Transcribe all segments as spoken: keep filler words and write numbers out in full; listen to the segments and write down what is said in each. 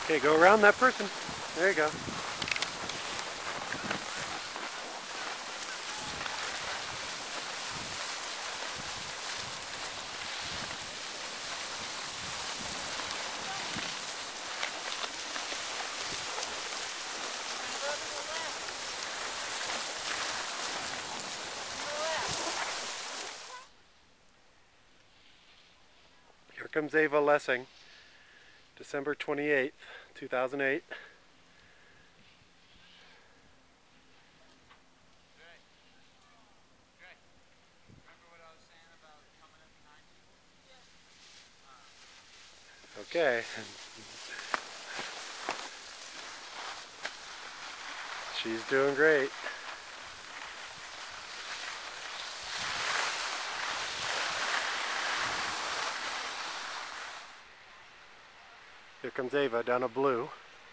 Okay, go around that person. There you go. Here comes Ava Lessing, December twenty-eighth, two thousand eight. Okay. She's doing great. Here comes Ava down a blue.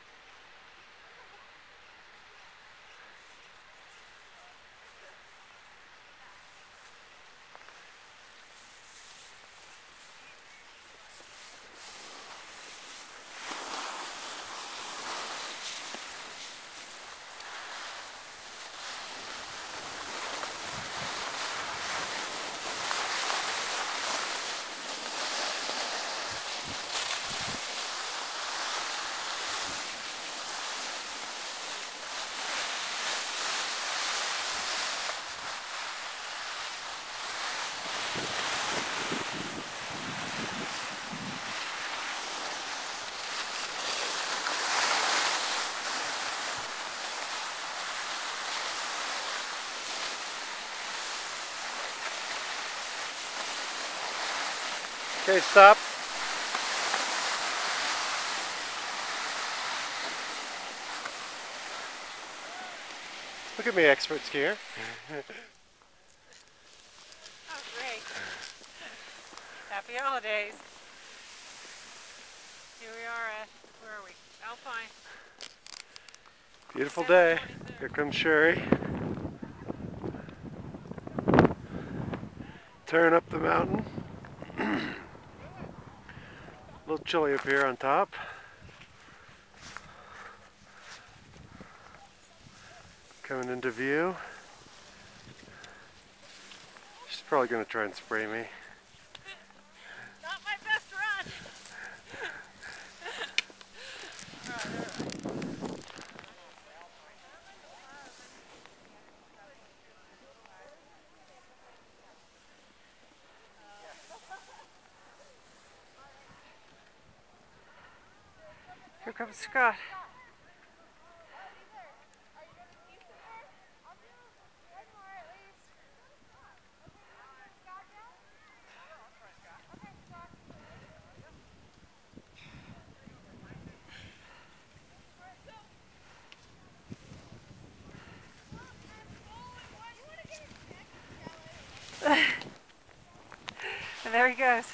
Okay, stop. Look at me, expert skier. Oh, great. Happy holidays. Here we are at, where are we? Alpine. Beautiful day. Here comes Sherry. Tearing up the mountain. A little chilly up here on top. Coming into view. She's probably going to try and spray me. Not my best run. Here comes Scott. And there he goes.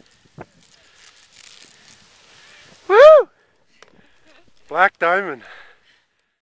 Black Diamond.